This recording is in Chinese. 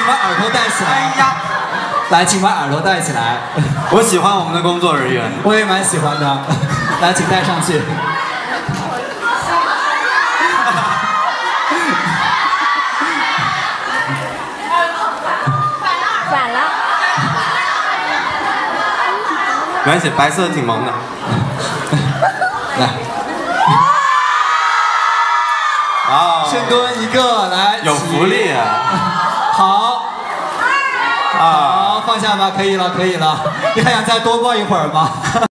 把耳朵戴起来。 哎呀， 来，请把耳朵戴起来。 我喜欢我们的工作人员， 我也蛮喜欢的。来，请戴上去。 反了。 没关系，白色挺萌的。 来。 哦， 深蹲一个，来。 有福利啊！ 好。 啊， 好，放下吧，可以了，可以了。你还想再多抱一会儿吗？